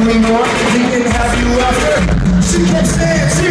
going on, thinking have you after. She kept saying,